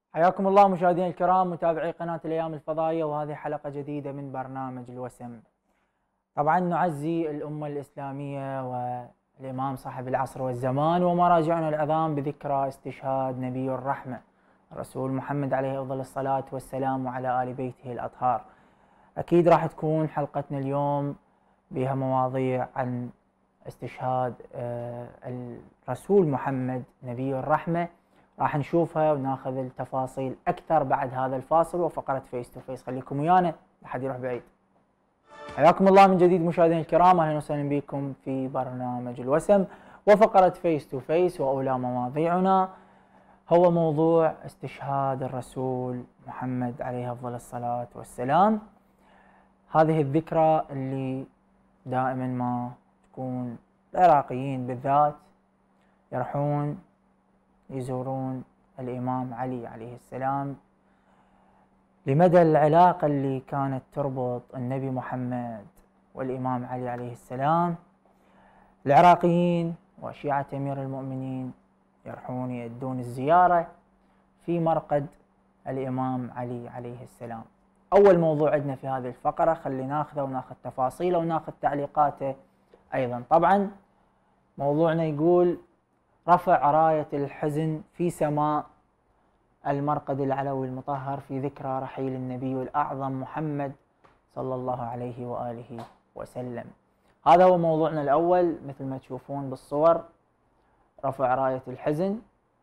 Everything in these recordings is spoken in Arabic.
حياكم الله مشاهدينا الكرام متابعي قناة الأيام الفضائية، وهذه حلقة جديدة من برنامج الوسم. طبعا نعزي الأمة الإسلامية والإمام صاحب العصر والزمان ومراجعنا العظام بذكرى استشهاد نبي الرحمة الرسول محمد عليه أفضل الصلاة والسلام وعلى آل بيته الأطهار. أكيد راح تكون حلقتنا اليوم بها مواضيع عن استشهاد الرسول محمد نبي الرحمة، راح نشوفها وناخذ التفاصيل أكثر بعد هذا الفاصل وفقرة فيس تو فيس. خليكم ويانا لحد يروح بعيد. حياكم الله من جديد مشاهدينا الكرام، أهلا وسهلا بكم في برنامج الوسم وفقرة فيس تو فيس. وأولى مواضيعنا هو موضوع استشهاد الرسول محمد عليه أفضل الصلاة والسلام. هذه الذكرى اللي دائما ما تكون العراقيين بالذات يروحون يزورون الإمام علي عليه السلام لمدى العلاقة اللي كانت تربط النبي محمد والإمام علي عليه السلام. العراقيين وشيعة أمير المؤمنين يروحون يؤدون الزيارة في مرقد الإمام علي عليه السلام. أول موضوع عندنا في هذه الفقرة خلي ناخذه وناخذ تفاصيله وناخذ تعليقاته أيضا. طبعا موضوعنا يقول رفع راية الحزن في سماء المرقد العلوي المطهر في ذكرى رحيل النبي الأعظم محمد صلى الله عليه وآله وسلم. هذا هو موضوعنا الأول مثل ما تشوفون بالصور، رفع راية الحزن،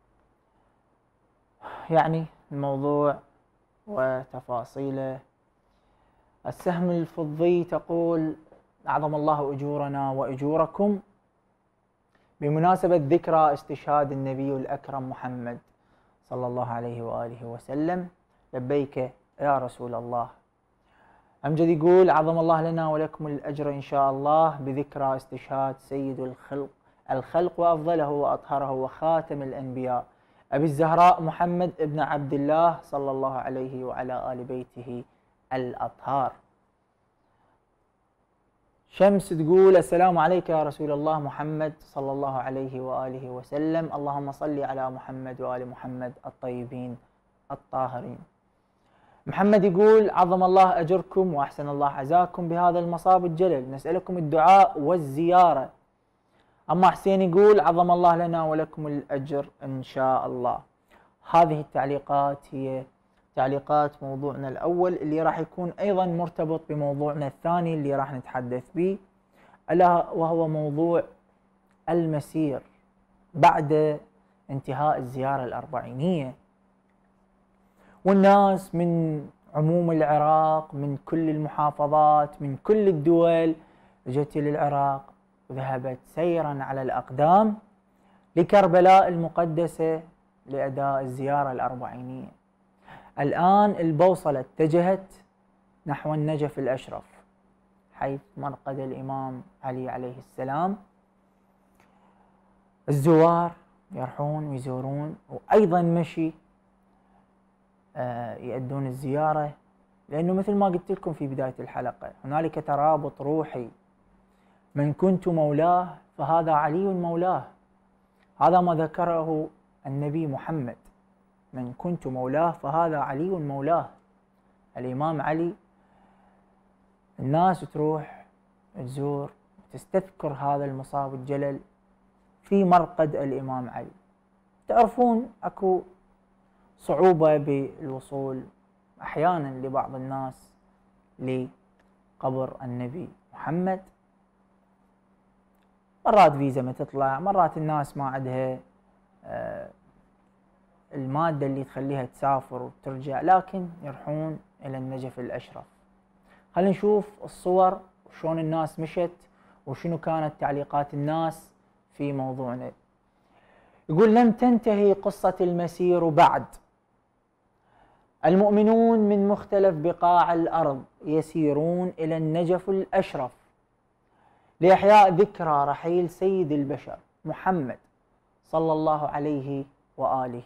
يعني الموضوع وتفاصيله. السهم الفضي تقول أعظم الله أجورنا وأجوركم بمناسبة ذكرى استشهاد النبي الأكرم محمد صلى الله عليه وآله وسلم. لبيك يا رسول الله. أمجد يقول عظم الله لنا ولكم الأجر إن شاء الله بذكرى استشهاد سيد الخلق وأفضله وأطهره وخاتم الأنبياء أبي الزهراء محمد ابن عبد الله صلى الله عليه وعلى آل بيته الأطهار. شمس تقول السلام عليك يا رسول الله محمد صلى الله عليه وآله وسلم، اللهم صل على محمد وآل محمد الطيبين الطاهرين. محمد يقول عظم الله أجركم وأحسن الله عزاكم بهذا المصاب الجلل، نسألكم الدعاء والزيارة. أما حسين يقول عظم الله لنا ولكم الأجر إن شاء الله. هذه التعليقات هي تعليقات موضوعنا الأول اللي راح يكون أيضا مرتبط بموضوعنا الثاني اللي راح نتحدث به، ألا وهو موضوع المسير بعد انتهاء الزيارة الأربعينية. والناس من عموم العراق من كل المحافظات من كل الدول جت للعراق وذهبت سيرا على الأقدام لكربلاء المقدسة لأداء الزيارة الأربعينية. الآن البوصلة اتجهت نحو النجف الأشرف حيث مرقد الإمام علي عليه السلام. الزوار يروحون ويزورون وأيضا مشي يؤدون الزيارة، لأنه مثل ما قلت لكم في بداية الحلقة هنالك ترابط روحي، من كنت مولاه فهذا علي مولاه. هذا ما ذكره النبي محمد، من كنت مولاه فهذا علي مولاه. الإمام علي الناس تروح تزور تستذكر هذا المصاب الجلل في مرقد الإمام علي. تعرفون أكو صعوبة بالوصول أحيانا لبعض الناس لقبر النبي محمد، مرات فيزا ما تطلع، مرات الناس ما عندها المادة اللي تخليها تسافر وترجع، لكن يروحون إلى النجف الأشرف. خلينا نشوف الصور وشون الناس مشت وشنو كانت تعليقات الناس في موضوعنا. يقول لم تنتهي قصة المسير بعد، المؤمنون من مختلف بقاع الأرض يسيرون إلى النجف الأشرف لإحياء ذكرى رحيل سيد البشر محمد صلى الله عليه وآله.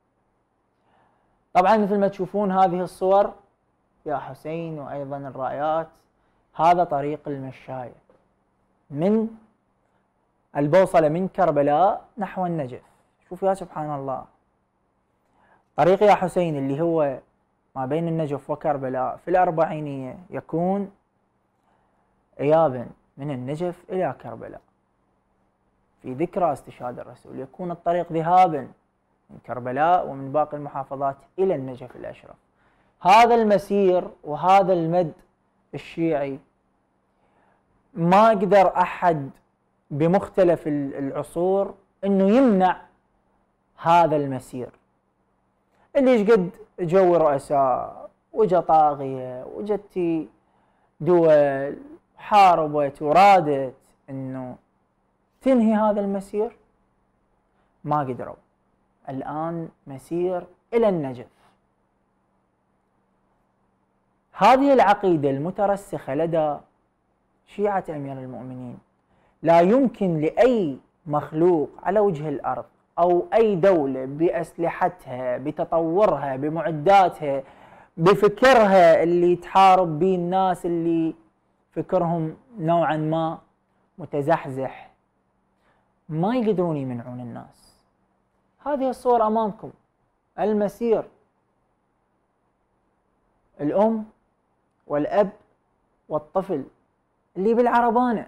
طبعا مثل ما تشوفون هذه الصور يا حسين وأيضا الرايات، هذا طريق المشاية من البوصلة من كربلاء نحو النجف. شوف يا سبحان الله، طريق يا حسين اللي هو ما بين النجف وكربلاء في الأربعينية يكون إيابا من النجف إلى كربلاء في ذكرى استشهاد الرسول، يكون الطريق ذهابا من كربلاء ومن باقي المحافظات إلى النجف الأشرف. هذا المسير وهذا المد الشيعي ما قدر أحد بمختلف العصور أنه يمنع هذا المسير، اللي يشقد جو رؤساء وجا طاغية وجتي دول حاربت ورادت أنه تنهي هذا المسير، ما قدروا. الآن مسير إلى النجف. هذه العقيدة المترسخة لدى شيعة أمير المؤمنين لا يمكن لأي مخلوق على وجه الأرض أو أي دولة بأسلحتها بتطورها بمعداتها بفكرها اللي تحارب به الناس اللي فكرهم نوعا ما متزحزح، ما يقدرون يمنعون الناس. هذه الصور أمامكم، المسير، الأم والأب والطفل اللي بالعربانة،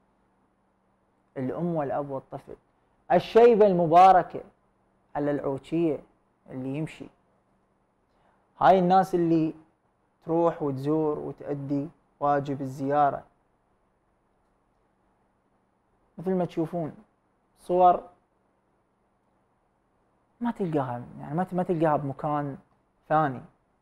الأم والأب والطفل، الشيبة المباركة على العوشية اللي يمشي. هاي الناس اللي تروح وتزور وتأدي واجب الزيارة. مثل ما تشوفون صور ما تلقاها، يعني ما تلقاها بمكان ثاني.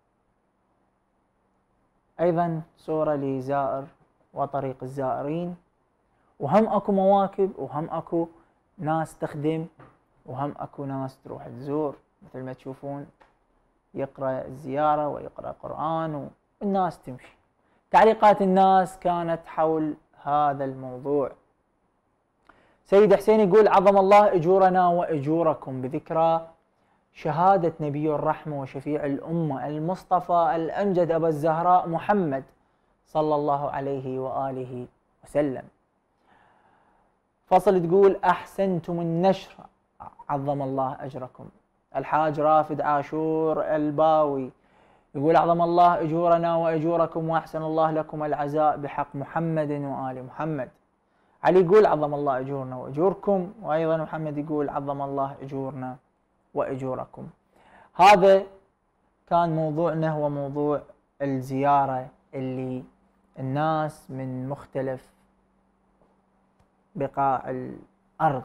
أيضا صورة لزائر وطريق الزائرين، وهم أكو مواكب وهم أكو ناس تخدم وهم أكو ناس تروح تزور. مثل ما تشوفون يقرأ الزيارة ويقرأ قرآن والناس تمشي. تعليقات الناس كانت حول هذا الموضوع. سيد حسين يقول: عظم الله أجورنا وأجوركم بذكرى شهادة نبي الرحمة وشفيع الأمة المصطفى الأمجد أبا الزهراء محمد صلى الله عليه وآله وسلم. فصل تقول: أحسنتم النشر عظم الله أجركم. الحاج رافد عاشور الباوي يقول: أعظم الله أجورنا وأجوركم وأحسن الله لكم العزاء بحق محمد وآل محمد. علي يقول: عظم الله أجورنا وأجوركم. وأيضا محمد يقول: عظم الله أجورنا وأجوركم. هذا كان موضوعنا، هو موضوع الزيارة اللي الناس من مختلف بقاع الأرض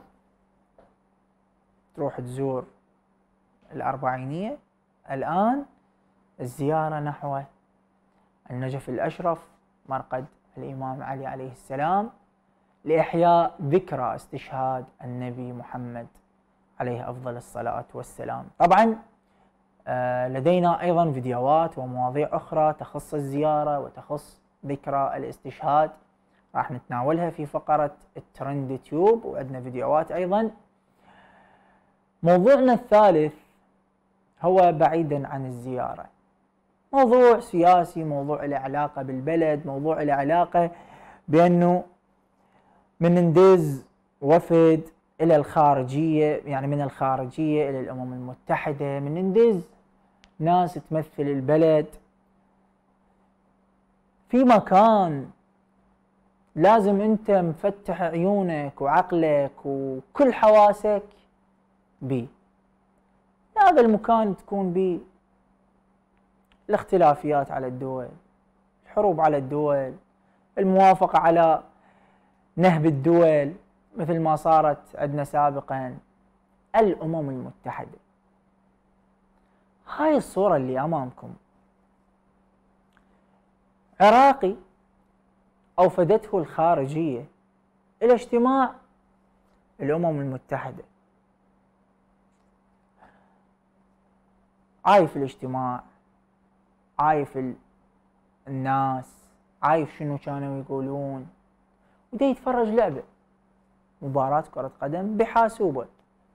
تروح تزور الأربعينية. الآن الزيارة نحو النجف الأشرف مرقد الإمام علي عليه السلام لإحياء ذكرى استشهاد النبي محمد عليه أفضل الصلاة والسلام. طبعا لدينا أيضا فيديوهات ومواضيع أخرى تخص الزيارة وتخص ذكرى الاستشهاد راح نتناولها في فقرة الترند تيوب، وعندنا فيديوهات أيضا. موضوعنا الثالث هو بعيدا عن الزيارة، موضوع سياسي، موضوع له علاقة بالبلد، موضوع له علاقة بأنه من ندز وفد إلى الخارجية، يعني من الخارجية إلى الأمم المتحدة، من ندز ناس تمثل البلد في مكان لازم أنت مفتح عيونك وعقلك وكل حواسك بيه. هذا المكان تكون بيه الاختلافيات على الدول، الحروب على الدول، الموافقة على نهب الدول مثل ما صارت عندنا سابقا الأمم المتحدة. هاي الصورة اللي أمامكم عراقي أوفدته الخارجية إلى اجتماع الأمم المتحدة، عايف الاجتماع، عايف الناس، عايف شنو كانوا يقولون، ودا يتفرج لعبة مباراة كرة قدم بحاسوبه.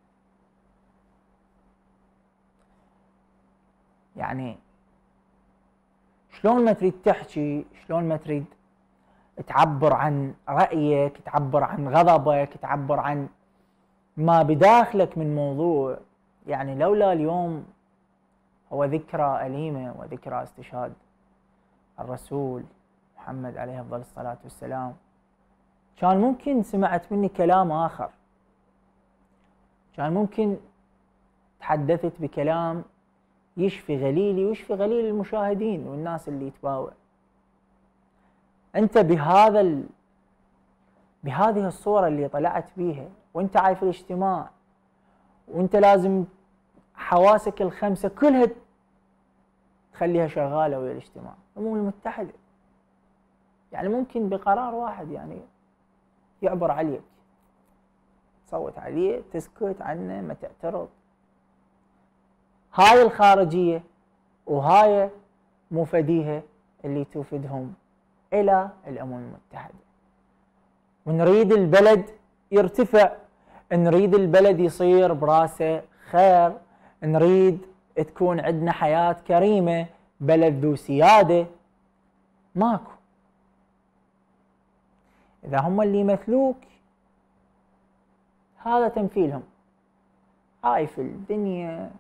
يعني شلون ما تريد تحكي، شلون ما تريد تعبر عن رأيك، تعبر عن غضبك، تعبر عن ما بداخلك من موضوع، يعني لولا اليوم هو ذكرى أليمة وذكرى استشهاد الرسول محمد عليه أفضل الصلاة والسلام. كان ممكن سمعت مني كلام آخر، كان ممكن تحدثت بكلام يشفي غليلي ويشفي غليل المشاهدين والناس اللي يتباوع. أنت بهذه الصورة اللي طلعت بيها، وأنت عايف الاجتماع، وأنت لازم حواسك الخمسة كلها تخليها شغالة ويا الاجتماع. الأمم المتحدة يعني ممكن بقرار واحد يعني يعبر عليك، تصوت عليه، تسكت عنه، ما تعترض. هاي الخارجية وهاي مفديها اللي توفدهم إلى الأمم المتحدة. ونريد البلد يرتفع، نريد البلد يصير براسه خير، نريد تكون عندنا حياة كريمة، بلد ذو سيادة. ماكو. إذا هم اللي يمثلوك هذا تمثيلهم. هاي في الدنيا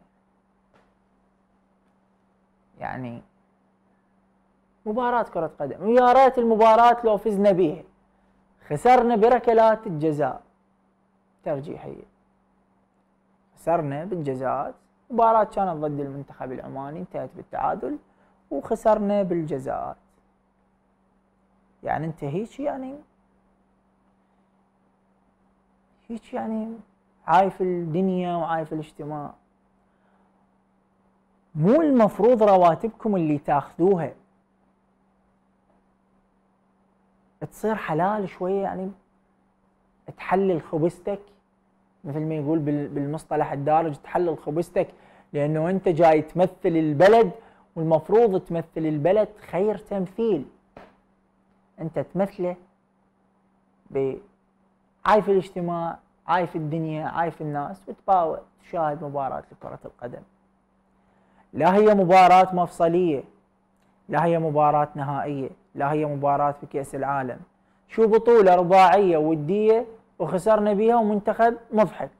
يعني مباراة كرة قدم، ويا ريت المباراة لو فزنا بيها، خسرنا بركلات الجزاء ترجيحية، خسرنا بالجزاءات. مباراة كانت ضد المنتخب العماني انتهت بالتعادل، وخسرنا بالجزاءات. يعني انت هيك يعني عايف الدنيا وعايف الاجتماع. مو المفروض رواتبكم اللي تاخذوها تصير حلال شوية، يعني تحلل خبزتك، مثل ما يقول بالمصطلح الدارج تحلل خبزتك، لأنه أنت جاي تمثل البلد، والمفروض تمثل البلد خير تمثيل. أنت تمثله عايف الاجتماع، عايف الدنيا، عايف الناس، وتباوع تشاهد مباراة لكرة القدم. لا هي مباراة مفصلية، لا هي مباراة نهائية، لا هي مباراة في كأس العالم. شو بطولة رباعية ودية وخسرنا بيها ومنتخب مضحك.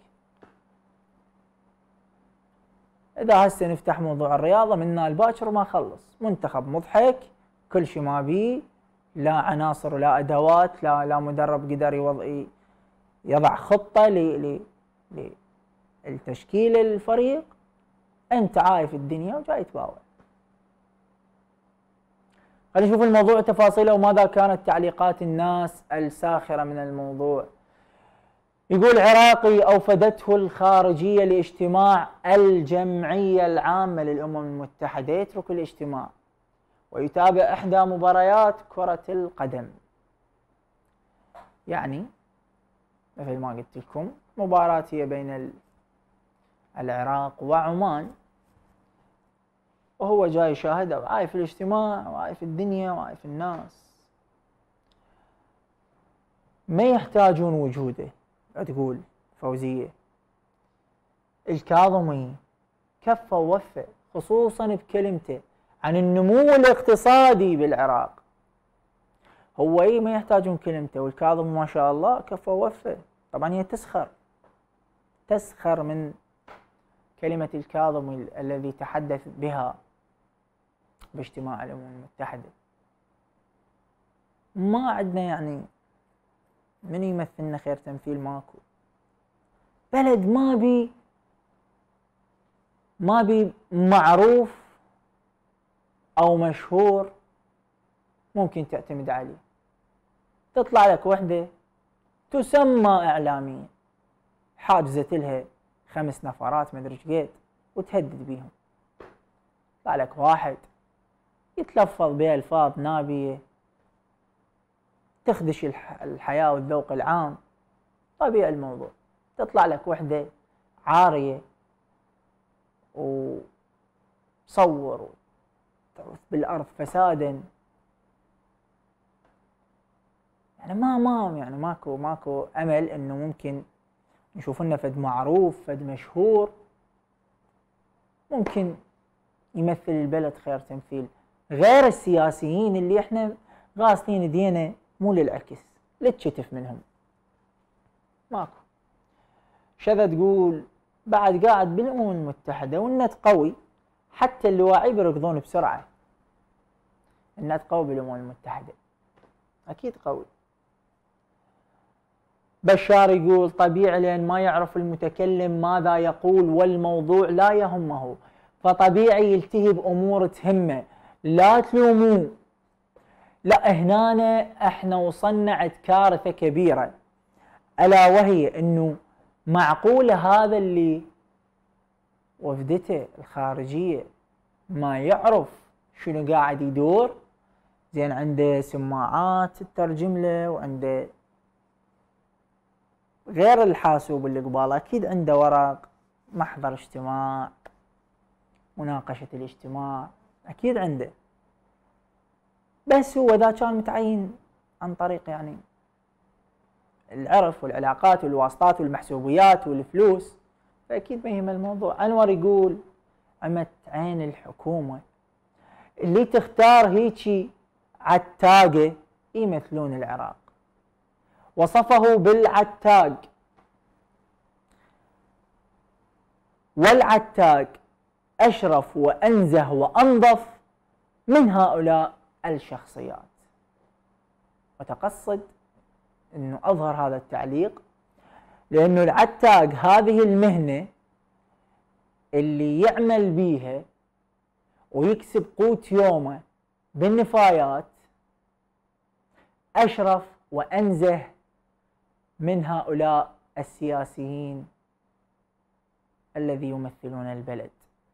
إذا هسه نفتح موضوع الرياضة منا الباكر ما خلص. منتخب مضحك، كل شيء ما بيه، لا عناصر ولا أدوات، لا مدرب قدر يضع خطة للتشكيل الفريق. أنت عايف الدنيا وجاي تباوع. خلينا نشوف الموضوع تفاصيله وماذا كانت تعليقات الناس الساخرة من الموضوع. يقول عراقي أوفدته الخارجية لاجتماع الجمعية العامة للأمم المتحدة يترك الاجتماع ويتابع إحدى مباريات كرة القدم. يعني مثل ما قلت لكم مباراة هي بين العراق وعمان، وهو جاي يشاهدها وعايف الاجتماع وعايف الدنيا وعايف الناس. ما يحتاجون وجوده. تقول فوزية الكاظمي كفى ووفى، خصوصا بكلمته عن النمو الاقتصادي بالعراق. هو ما يحتاجون كلمته، والكاظمي ما شاء الله كفى ووفى. طبعا هي تسخر من كلمة الكاظمي الذي تحدث بها باجتماع الأمم المتحدة. ما عندنا يعني من يمثلنا خير تمثيل، ماكو. بلد ما بي معروف أو مشهور ممكن تعتمد عليه. تطلع لك وحدة تسمى إعلامية حاجزت لها 5 نفرات مدري ايش قد وتهدد بيهم. يطلع لك واحد يتلفظ بألفاظ نابية تخدش الحياة والذوق العام. طبيعي الموضوع. تطلع لك وحدة عارية وصور وتعوث بالأرض فسادا. يعني ما يعني ماكو أمل إنه ممكن نشوف لنا فد معروف، فد مشهور ممكن يمثل البلد خير تمثيل، غير السياسيين اللي احنا غاسلين دينا مو للعكس، للتشتف منهم. ماكو. شذا تقول بعد قاعد بالأمم المتحدة والنت قوي حتى اللواعي بيركضون بسرعة. النت قوي بالأمم المتحدة، أكيد قوي. بشار يقول طبيعي لأن ما يعرف المتكلم ماذا يقول والموضوع لا يهمه، فطبيعي يلتهي بأمور تهمه. لا تلوموه. لا، هنا احنا وصلنا عند كارثة كبيرة، ألا وهي أنه معقولة هذا اللي وفدته الخارجية ما يعرف شنو قاعد يدور؟ زين، عنده سماعات تترجم له، وعنده غير الحاسوب اللي قباله أكيد عنده ورق محضر اجتماع، مناقشة الاجتماع أكيد عنده. بس هو إذا كان متعين عن طريق يعني العرف والعلاقات والواسطات والمحسوبيات والفلوس فأكيد ما يهم الموضوع. أنور يقول عمت عين الحكومة اللي تختار هيجي عتاقة يمثلون العراق. وصفه بالعتاق، والعتاق أشرف وأنزه وأنظف من هؤلاء الشخصيات. وتقصد أنه أظهر هذا التعليق لأنه العتاق هذه المهنة اللي يعمل بيها ويكسب قوت يومه بالنفايات أشرف وأنزه من هؤلاء السياسيين الذي يمثلون البلد.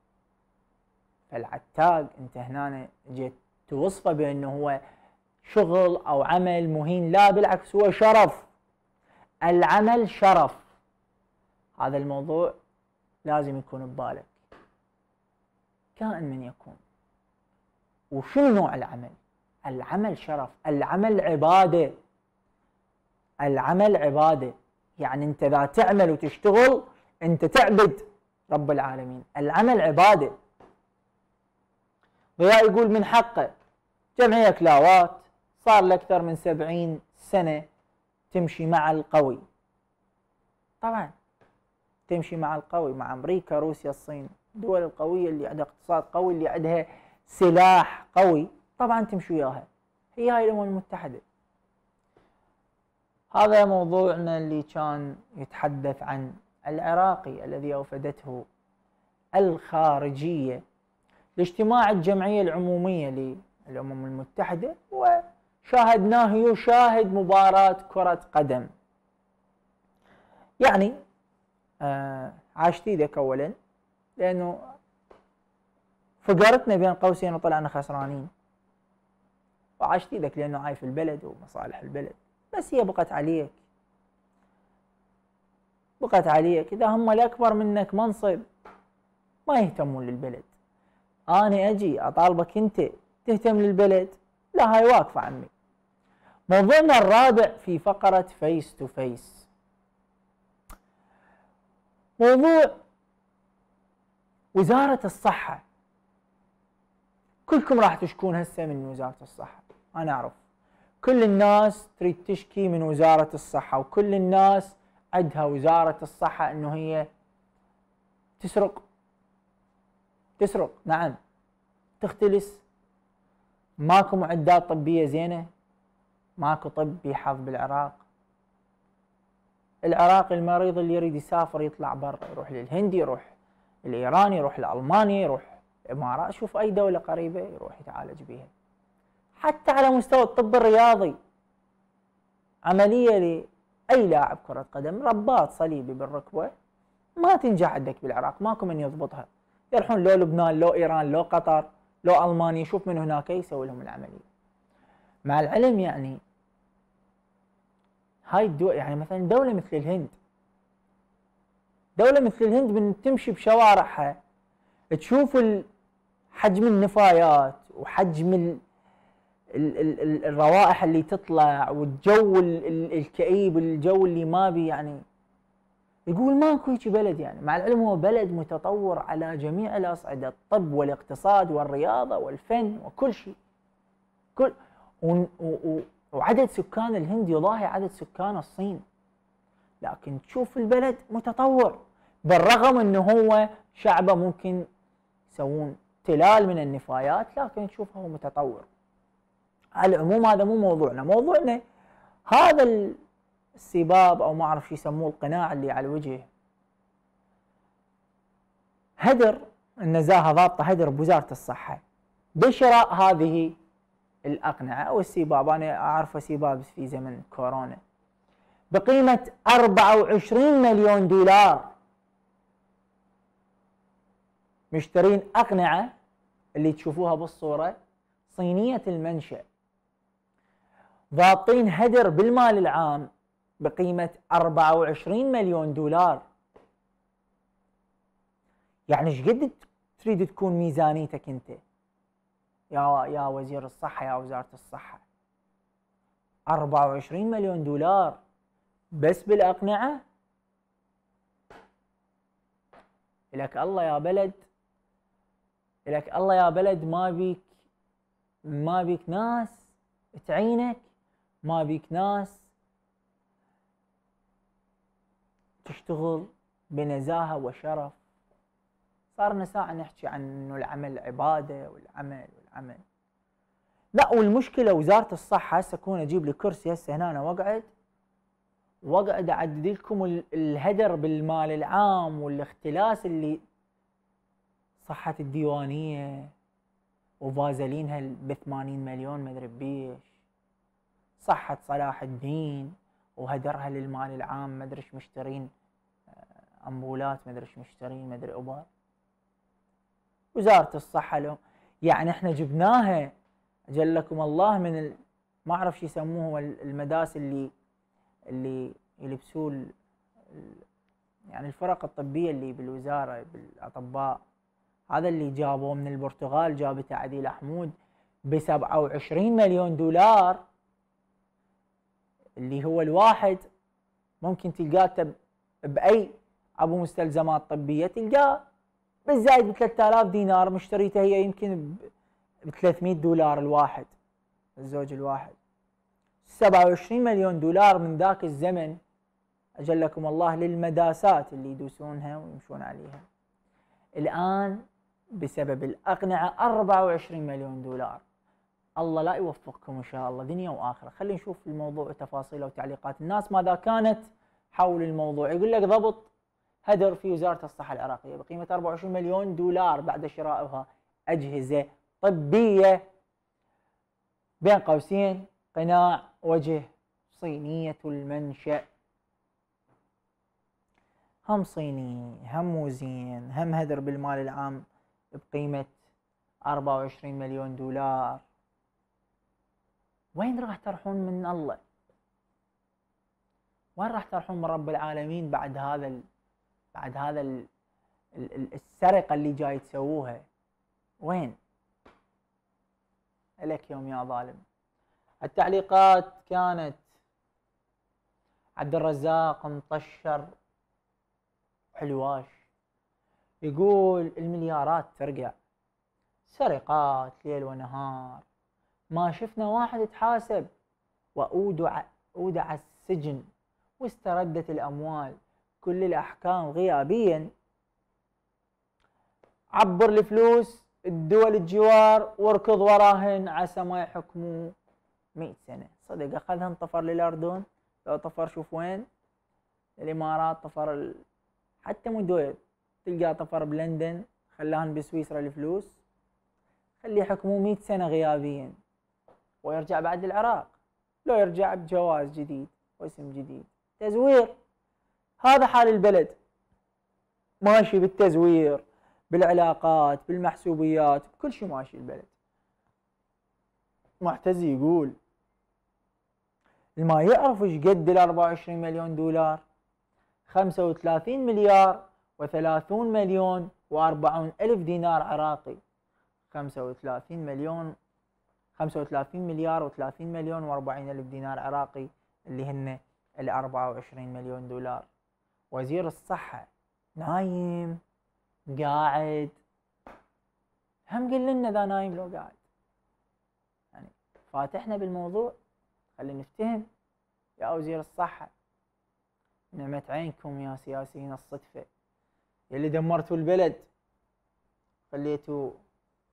فالعتاق انت هنا جيت توصفه بأنه هو شغل أو عمل مهين، لا بالعكس هو شرف. العمل شرف. هذا الموضوع لازم يكون ببالك كائن من يكون. وشنو نوع العمل؟ العمل شرف، العمل عبادة. العمل عبادة، يعني انت اذا تعمل وتشتغل انت تعبد رب العالمين. العمل عبادة. ضياء يقول من حقه جمعية كلاوات صار له أكثر من 70 سنة تمشي مع القوي. طبعا تمشي مع القوي، مع أمريكا، روسيا، الصين، الدول القوية اللي عندها اقتصاد قوي، اللي عندها سلاح قوي، طبعا تمشي وياها. هي هاي الأمم المتحدة. هذا موضوعنا اللي كان يتحدث عن العراقي الذي أوفدته الخارجية لاجتماع الجمعية العمومية للأمم المتحدة، وشاهدناه يشاهد مباراة كرة قدم. يعني عاشت ايدك أولا لأنه فقرتنا بين قوسين وطلعنا خسرانين، وعاشت ايدك لأنه عايف البلد ومصالح البلد. بس هي بقت عليك، بقت عليك. إذا هم الأكبر منك منصب ما يهتمون للبلد، أنا أجي أطالبك أنت تهتم للبلد؟ لا، هاي واقفة عمي. موضوعنا الرابع في فقرة فيس تو فيس، موضوع وزارة الصحة. كلكم راح تشكون هسه من وزارة الصحة، أنا أعرف كل الناس تريد تشكي من وزارة الصحة، وكل الناس عندها وزارة الصحة أنه هي تسرق، نعم، تختلس. ماكو معدات طبية زينة، ماكو طب يحظ بالعراق. العراقي المريض اللي يريد يسافر يطلع برا، يروح للهند، يروح الإيراني، يروح لألمانيا، يروح الإمارات، شوف أي دولة قريبة يروح يتعالج بيها. حتى على مستوى الطب الرياضي، عملية لأي لاعب كرة قدم رباط صليبي بالركبة ما تنجح عندك بالعراق، ماكو من يضبطها. يروحون لو لبنان، لو إيران، لو قطر، لو ألمانيا، شوف من هناك يسوي لهم العملية. مع العلم يعني هاي الدول، يعني مثلا دولة مثل الهند من تمشي بشوارعها تشوف حجم النفايات وحجم الروائح اللي تطلع والجو الكئيب، الجو اللي ما بي، يعني يقول ماكو هيك بلد. يعني مع العلم هو بلد متطور على جميع الأصعدة، الطب والاقتصاد والرياضة والفن وكل شيء. وعدد سكان الهند يضاهي عدد سكان الصين، لكن تشوف البلد متطور بالرغم انه هو شعبه ممكن يسوون تلال من النفايات، لكن تشوفه متطور. على العموم هذا مو موضوعنا، موضوعنا هذا السباب او ما اعرف شو يسموه، القناع اللي على الوجه، هدر النزاهه ضابطه هدر بوزاره الصحه بشراء هذه الاقنعه او السباب. انا اعرف سباب في زمن كورونا بقيمه 24 مليون دولار، مشترين اقنعه اللي تشوفوها بالصوره صينيه المنشأ، ضابطين هدر بالمال العام بقيمه 24 مليون دولار. يعني ايش قد تريد تكون ميزانيتك انت يا وزير الصحه، يا وزاره الصحه؟ 24 مليون دولار بس بالاقنعه؟ لك الله يا بلد، لك الله يا بلد، ما بيك ناس تعينك، ما بيك ناس تشتغل بنزاهه وشرف. صارنا ساعه نحكي عن انه العمل عباده والعمل. لا، والمشكله وزاره الصحه هسه اكون اجيب لي كرسي هسه هنا واقعد اعدد لكم الهدر بالمال العام والاختلاس اللي صحه الديوانيه وفازلينها ب 80 مليون ما ادري بيش، صحه صلاح الدين وهدرها للمال العام، ما ادري ايش مشترين امبولات، ما ادري ايش مشترين، ما ادري ابار. وزاره الصحه لهم يعني احنا جبناها اجلكم الله من ما اعرف شو يسموه، المداس اللي يلبسوه يعني الفرق الطبيه اللي بالوزاره بالاطباء، هذا اللي جابوه من البرتغال، جابته عديل حمود ب 27 مليون دولار، اللي هو الواحد ممكن تلقاه باي ابو مستلزمات طبيه تلقاه بالزايد ب 3000 دينار، مشتريته هي يمكن ب 300 دولار الواحد، الزوج الواحد. 27 مليون دولار من ذاك الزمن اجلكم الله للمداسات اللي يدوسونها ويمشون عليها. الان بسبب الاقنعه 24 مليون دولار. الله لا يوفقكم ان شاء الله دنيا واخره. خلينا نشوف الموضوع وتفاصيله وتعليقات الناس ماذا كانت حول الموضوع. يقول لك ضبط هدر في وزاره الصحه العراقيه بقيمه 24 مليون دولار بعد شرائها اجهزه طبيه بين قوسين قناع وجه صينيه المنشأ. هم صيني، هم مو زين، هم هدر بالمال العام بقيمه 24 مليون دولار. وين راح ترحون من الله؟ وين راح ترحون من رب العالمين بعد هذا السرقه اللي جاي تسووها؟ وين؟ لك يوم يا ظالم. التعليقات كانت عبد الرزاق مطشر حلواش يقول المليارات ترجع، سرقات ليل ونهار، ما شفنا واحد تحاسب، وأودع السجن واستردت الأموال، كل الأحكام غيابيا، عبر الفلوس الدول الجوار واركض وراهن عسى ما يحكموا 100 سنة. صدق أخذهن طفر للأردن، لو طفر شوف وين، الإمارات طفر حتى مو دويل تلقى طفر بلندن، خلاهن بسويسرا الفلوس، خليه يحكموا 100 سنة غيابيا ويرجع بعد العراق، لو يرجع بجواز جديد واسم جديد. تزوير، هذا حال البلد، ماشي بالتزوير، بالعلاقات، بالمحسوبيات، بكل شيء ماشي البلد. معتزي يقول ما يعرف ايش قد ال 24 مليون دولار، 35 مليار و30 مليون و40 ألف دينار عراقي. 35 مليار و30 مليون و40 ألف دينار عراقي اللي هن ال 24 مليون دولار. وزير الصحة نايم قاعد، هم قل لنا ذا نايم لو قاعد، يعني فاتحنا بالموضوع، خلينا نفتهم يا وزير الصحة. نعمة عينكم يا سياسيين الصدفة يلي دمرتوا البلد، خليتوا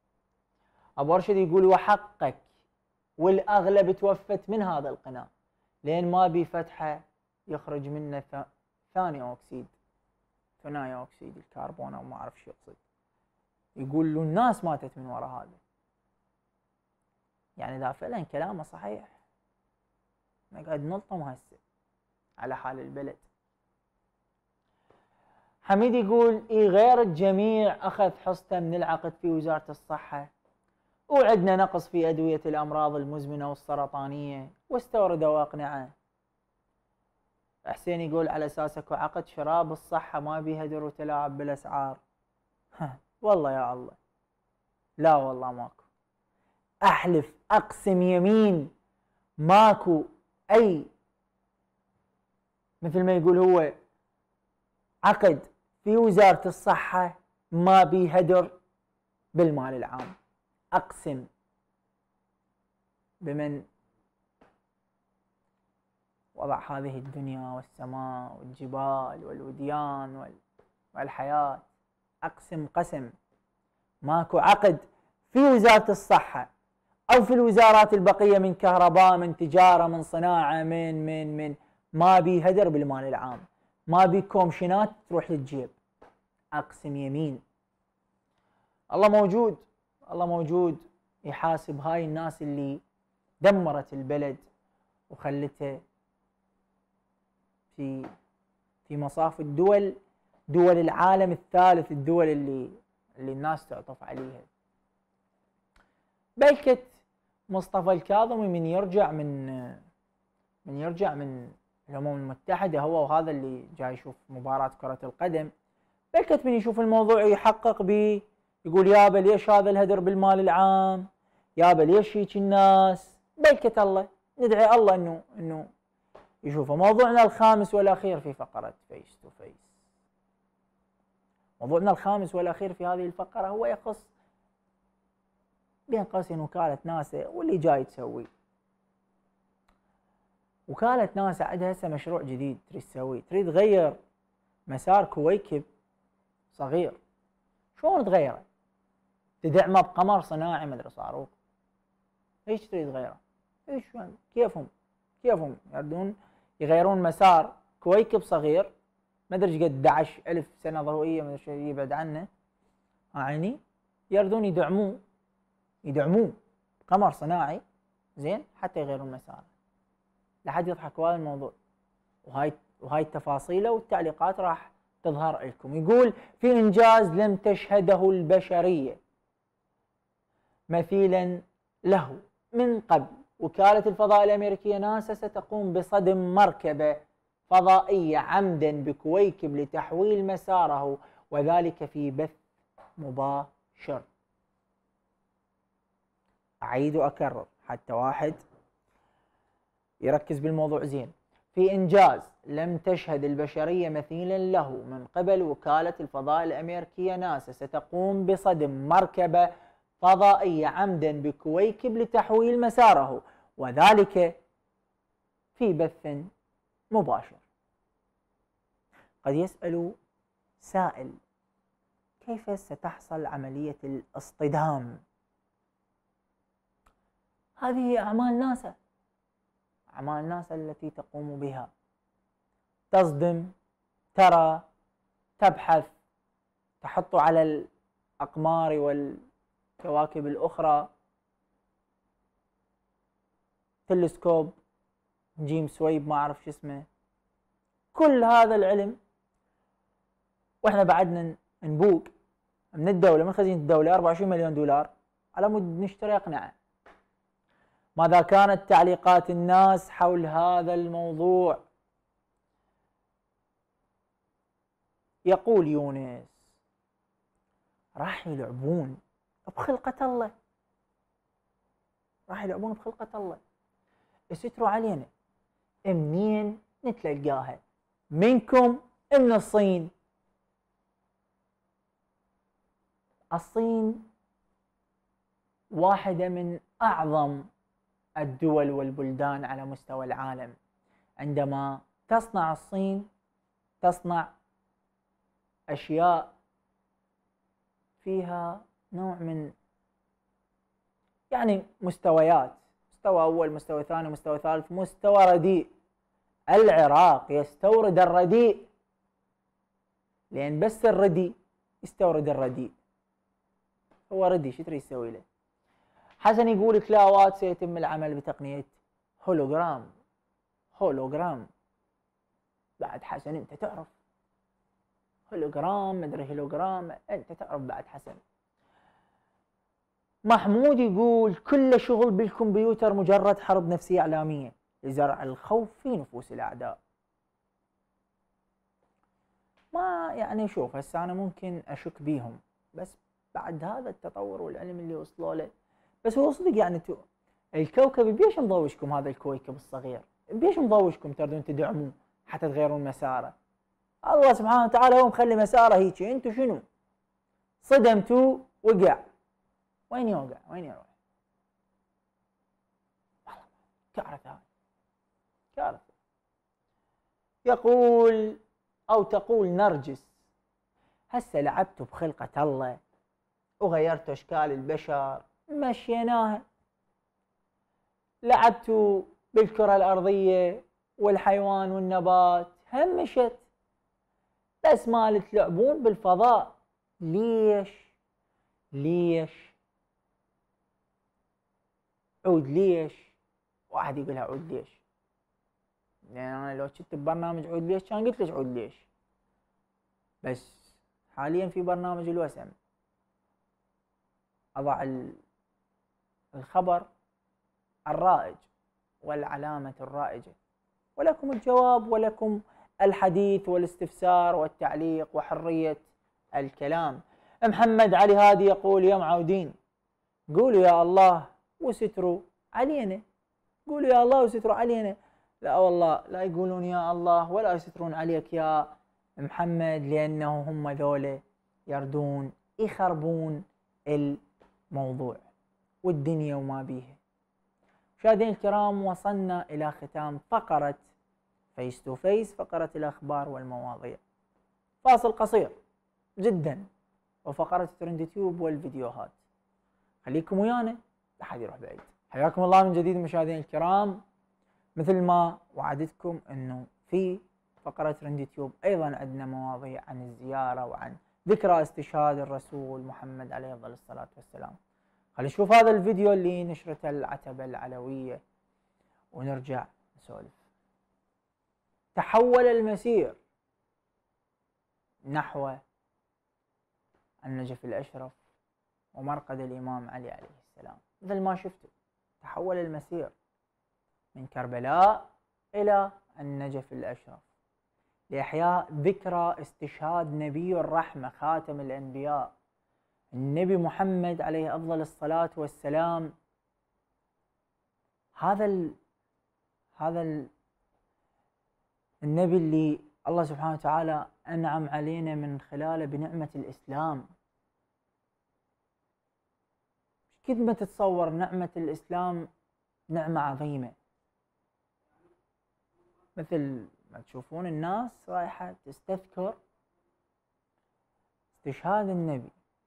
أبو أرشد يقول وحقك والأغلب توفت من هذا القناع لين ما بي فتحة يخرج منه ثاني أكسيد ثنائي أكسيد الكربون أو ما أعرف شو يقصد. يقول له الناس ماتت من وراء هذا. يعني إذا فعلا كلامه صحيح نقعد نلطم هسه على حال البلد. حميد يقول غير الجميع أخذ حصته من العقد في وزارة الصحة، وعندنا نقص في أدوية الأمراض المزمنة والسرطانية واستوردوا أقنعة. حسين يقول على أساس اكو عقد شراب الصحة ما بيه هدر وتلاعب بالأسعار. والله يا الله لا والله ماكو، أحلف أقسم يمين ماكو أي مثل ما يقول هو عقد في وزارة الصحة ما بيه هدر بالمال العام. أقسم بمن وضع هذه الدنيا والسماء والجبال والوديان والحياة، أقسم قسم ماكو عقد في وزارة الصحة أو في الوزارات البقية من كهرباء من تجارة من صناعة من ما بي هدر بالمال العام، ما بي كومشنات تروح للجيب. أقسم يمين الله موجود، الله موجود يحاسب هاي الناس اللي دمرت البلد وخلته في مصاف دول العالم الثالث، الدول اللي الناس تعطف عليها. بلكت مصطفى الكاظمي من يرجع من الأمم المتحدة هو وهذا اللي جاي يشوف مباراة كرة القدم، بلكت من يشوف الموضوع يحقق به يقول يابا ليش هذا الهدر بالمال العام، يابا ليش هيك الناس. بلكت الله ندعي الله انه يشوفه. موضوعنا الخامس والاخير في فقرة فيس تو فيس. موضوعنا الخامس والاخير في هذه الفقرة هو يخص بين قوسين وكالة ناسا واللي جاي تسوي. وكالة ناسا عندها هسه مشروع جديد تريد تسويه، تريد تغير مسار كويكب صغير. شلون تغيره؟ تدعمه بقمر صناعي مدري صاروخ. ليش تريد تغيره؟ ايش كيفهم يردون يغيرون مسار كويكب صغير ما ادري ايش قد 11,000 سنه ضوئيه ما ادري يبعد عنه، عيني يردون يدعموه قمر صناعي زين حتى يغيرون مساره. لحد يضحكوا هذا الموضوع، وهاي التفاصيل والتعليقات راح تظهر لكم. يقول في انجاز لم تشهده البشريه مثيلا له من قبل، وكالة الفضاء الأمريكية ناسا ستقوم بصدم مركبة فضائية عمدا بكويكب لتحويل مساره، وذلك في بث مباشر. أعيد وأكرر حتى واحد يركز بالموضوع زين. في إنجاز لم تشهد البشرية مثيلا له من قبل، وكالة الفضاء الأمريكية ناسا ستقوم بصدم مركبة فضائية عمدا بكويكب لتحويل مساره، وذلك في بث مباشر. قد يسأل سائل كيف ستحصل عملية الاصطدام؟ هذه أعمال ناسا التي تقوم بها، تصدم، ترى، تبحث، تحط على الأقمار والكواكب الأخرى تلسكوب جيمس ويب ما أعرف شو اسمه، كل هذا العلم وإحنا بعدنا نبوق من الدولة من خزينة الدولة 24 مليون دولار على مود نشتري أقنعة. ماذا كانت تعليقات الناس حول هذا الموضوع؟ يقول يونس راح يلعبون بخلقة الله، راح يلعبون بخلقة الله. استروا علينا منين نتلقاها؟ منكم من الصين. الصين واحدة من أعظم الدول والبلدان على مستوى العالم. عندما تصنع الصين تصنع أشياء فيها نوع من يعني مستويات، مستوى أول، مستوى ثاني، مستوى ثالث، مستوى رديء. العراق يستورد الرديء، لأن بس الردي يستورد الرديء. هو ردي، شو تريد تسوي له؟ حسن يقول كلاوات سيتم العمل بتقنية هولوجرام. هولوجرام بعد حسن أنت تعرف هولوجرام، مدري هولوجرام، أنت تعرف بعد حسن. محمود يقول كل شغل بالكمبيوتر مجرد حرب نفسية إعلامية لزرع الخوف في نفوس الأعداء. ما يعني شوف، هسه أنا ممكن أشك بيهم، بس بعد هذا التطور والعلم اللي وصلوا له، بس هو صدق يعني الكوكب بيش مضوجكم، هذا الكويكب الصغير بيش مضوجكم تردون تدعموه حتى تغيرون مساره. الله سبحانه وتعالى هو مخلي مساره هيك، انتم شنو؟ صدمتوا وقع، وين يوقع؟ وين يروح؟ والله كارثة، هاي كارثة. يقول أو تقول نرجس هسه لعبتوا بخلقة الله وغيرتوا أشكال البشر، مشيناها. لعبتوا بالكرة الأرضية والحيوان والنبات، هم مشت، بس ما تلعبون بالفضاء. ليش؟ ليش؟ عود ليش؟ واحد يقولها عود ليش؟ يعني أنا لو كنت ببرنامج عود ليش كان قلت لك عود ليش، بس حاليا في برنامج الوسم أضع الخبر الرائج والعلامة الرائجة، ولكم الجواب ولكم الحديث والاستفسار والتعليق وحرية الكلام. محمد علي هادي يقول يا معودين قولوا يا الله وستروا علينا، قولوا يا الله وستروا علينا. لا والله لا يقولون يا الله ولا يسترون عليك يا محمد، لأنه هم ذولا يردون يخربون الموضوع والدنيا وما بيها. مشاهدينا الكرام، وصلنا إلى ختام فقرة فيس تو فيس، فقرة الأخبار والمواضيع. فاصل قصير جدا وفقرة ترند تيوب والفيديوهات. خليكم ويانا، لا حد يروح بعيد. حياكم الله من جديد مشاهدينا الكرام. مثل ما وعدتكم انه في فقرة ترند تيوب ايضا عندنا مواضيع عن الزيارة وعن ذكرى استشهاد الرسول محمد عليه افضل الصلاة والسلام. خلينا نشوف هذا الفيديو اللي نشرته العتبة العلوية ونرجع نسولف. تحول المسير نحو النجف الأشرف ومرقد الإمام علي عليه السلام. مثل ما شفتوا تحول المسير من كربلاء إلى النجف الأشرف لإحياء ذكرى استشهاد نبي الرحمة خاتم الأنبياء النبي محمد عليه أفضل الصلاة والسلام. هذا النبي اللي الله سبحانه وتعالى أنعم علينا من خلاله بنعمة الإسلام. كيف ما تتصور نعمة الإسلام نعمة عظيمة، مثل ما تشوفون الناس رايحة تستذكر استشهاد النبي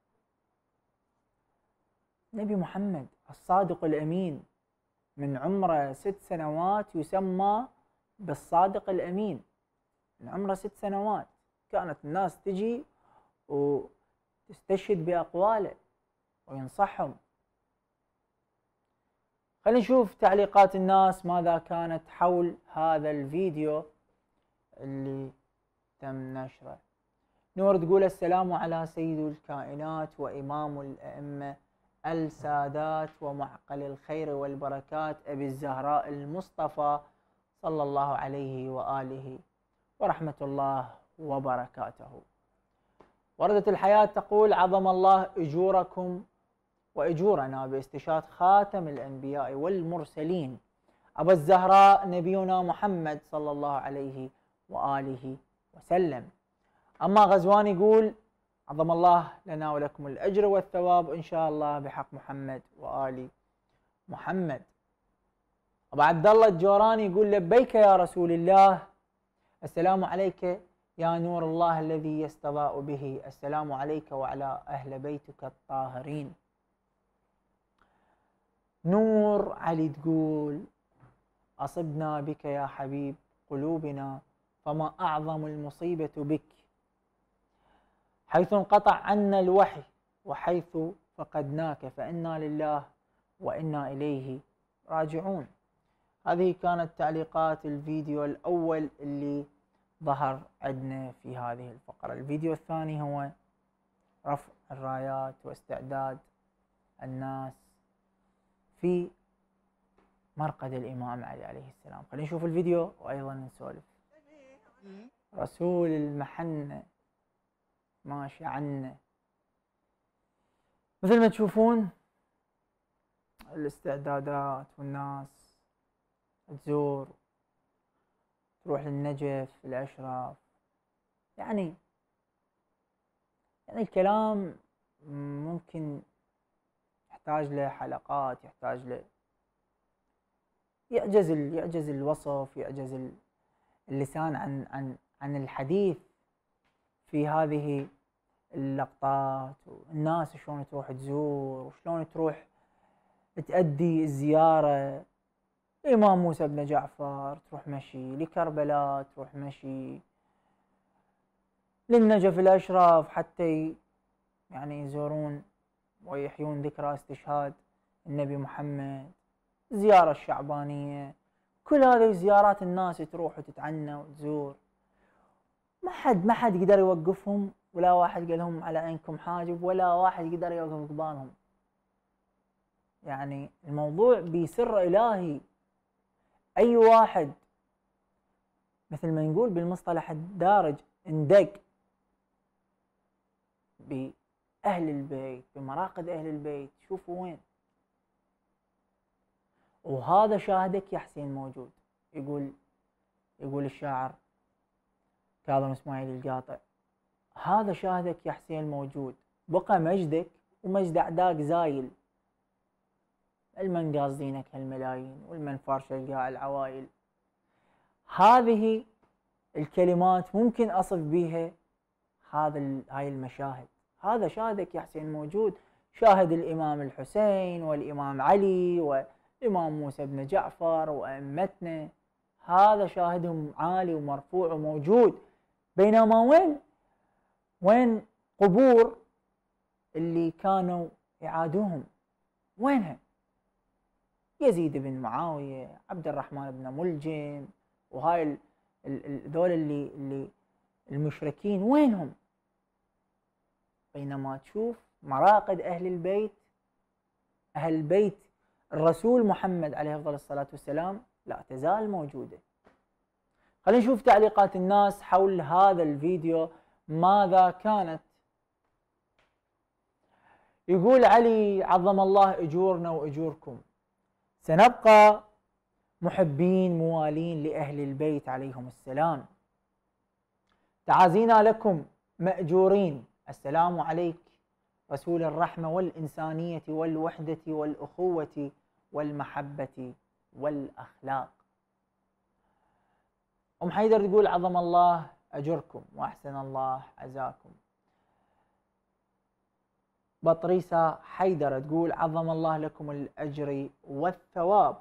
نبي محمد الصادق الأمين، من عمره 6 سنوات يسمى بالصادق الأمين، من عمره 6 سنوات كانت الناس تجي وتستشهد بأقواله وينصحهم. خلينا نشوف تعليقات الناس ماذا كانت حول هذا الفيديو اللي تم نشره. نور تقول السلام على سيد الكائنات وإمام الأئمة السادات ومعقل الخير والبركات أبي الزهراء المصطفى صلى الله عليه وآله ورحمة الله وبركاته. وردة الحياة تقول عظم الله أجوركم وأجورنا باستشهاد خاتم الأنبياء والمرسلين أبا الزهراء نبينا محمد صلى الله عليه وآله وسلم. أما غزوان يقول عظم الله لنا ولكم الأجر والثواب إن شاء الله بحق محمد وآل محمد. أبو عبد الله الجوراني يقول لبيك يا رسول الله، السلام عليك يا نور الله الذي يستضاء به، السلام عليك وعلى أهل بيتك الطاهرين. نور علي تقول: أصبنا بك يا حبيب قلوبنا فما أعظم المصيبة بك، حيث انقطع عنا الوحي وحيث فقدناك فإنا لله وإنا إليه راجعون. هذه كانت تعليقات الفيديو الأول اللي ظهر عندنا في هذه الفقرة. الفيديو الثاني هو رفع الرايات واستعداد الناس في مرقد الإمام علي عليه السلام. خلينا نشوف الفيديو وأيضا نسولف. رسول المحنة ماشي عنا، مثل ما تشوفون الاستعدادات والناس تزور، تروح للنجف الأشرف. يعني الكلام ممكن يحتاج له حلقات، يحتاج له يعجز الوصف، يعجز اللسان عن الحديث في هذه اللقطات. والناس شلون تروح تزور وشلون تروح تأدي الزيارة. الإمام موسى بن جعفر تروح مشي، لكربلاء تروح مشي، للنجف الأشرف حتى يعني يزورون ويحيون ذكرى استشهاد النبي محمد، الزيارة الشعبانية، كل هذه الزيارات الناس تروح وتتعنى وتزور. ما حد يقدر يوقفهم، ولا واحد قال لهم على عينكم حاجب، ولا واحد يقدر يوقف قبالهم. يعني الموضوع بسر إلهي. أي واحد مثل ما نقول بالمصطلح الدارج اندق بأهل البيت، بمراقد أهل البيت، شوفوا وين. وهذا شاهدك يا حسين موجود. يقول الشاعر كاظم اسماعيل القاطع: هذا شاهدك يا حسين موجود، بقى مجدك ومجد أعداك زايل. المن قاصدينك هالملايين، والمن فارش القاع العوائل. هذه الكلمات ممكن أصف بها هاي المشاهد. هذا شاهدك يا حسين موجود، شاهد الإمام الحسين والإمام علي والإمام موسى بن جعفر وأئمتنا. هذا شاهدهم عالي ومرفوع وموجود. بينما وين قبور اللي كانوا يعادوهم؟ وينها؟ يزيد بن معاوية، عبد الرحمن بن ملجم، وهاي ذول اللي المشركين وينهم؟ بينما تشوف مراقد أهل البيت، أهل بيت الرسول محمد عليه أفضل الصلاة والسلام، لا تزال موجودة. خلينا نشوف تعليقات الناس حول هذا الفيديو ماذا كانت. يقول علي: عظم الله أجورنا وأجوركم، سنبقى محبين موالين لأهل البيت عليهم السلام، تعازينا لكم مأجورين. السلام عليك رسول الرحمة والإنسانية والوحدة والأخوة والمحبة والأخلاق. أم حيدر تقول: عظم الله أجركم وأحسن الله عزاكم. بطريسة حيدر تقول: عظم الله لكم الأجر والثواب.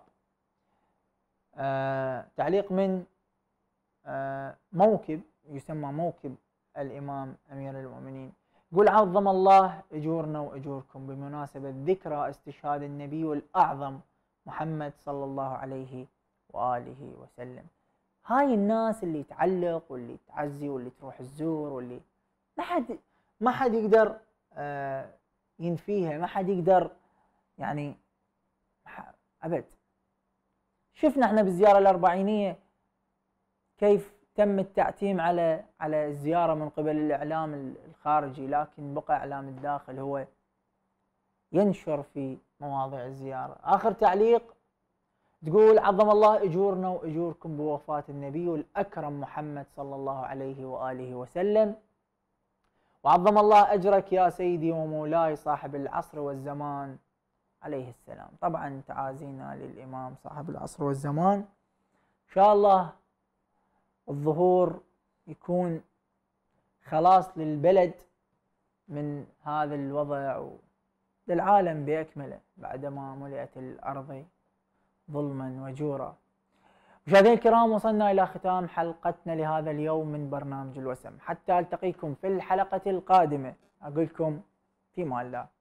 تعليق من موكب، يسمى موكب الإمام أمير المؤمنين، يقول: عظم الله أجورنا وأجوركم بمناسبة ذكرى استشهاد النبي الأعظم محمد صلى الله عليه وآله وسلم. هاي الناس اللي تعلق واللي تعزي واللي تروح تزور، واللي ما حد يقدر ينفيها، ما حد يقدر يعني أبد. شفنا احنا بالزيارة الأربعينية كيف تم التعتيم على الزيارة من قبل الإعلام الخارجي، لكن بقى إعلام الداخل هو ينشر في مواضيع الزيارة. آخر تعليق تقول: عظم الله أجورنا وأجوركم بوفاة النبي الأكرم محمد صلى الله عليه وآله وسلم، وعظم الله أجرك يا سيدي ومولاي صاحب العصر والزمان عليه السلام. طبعا تعازينا للإمام صاحب العصر والزمان. إن شاء الله الظهور يكون خلاص للبلد من هذا الوضع للعالم بأكمله بعدما ملئت الأرض ظلما وجورا. مشاهدينا الكرام، وصلنا إلى ختام حلقتنا لهذا اليوم من برنامج الوسم، حتى ألتقيكم في الحلقة القادمة أقول لكم في أمان الله.